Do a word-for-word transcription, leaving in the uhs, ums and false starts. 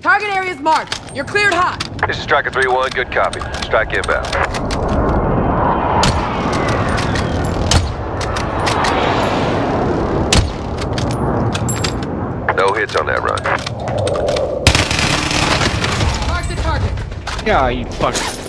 Target area is marked. You're cleared hot. This is Striker three one, good copy. Strike inbound. No hits on that run. Mark the target. Yeah, you fuck.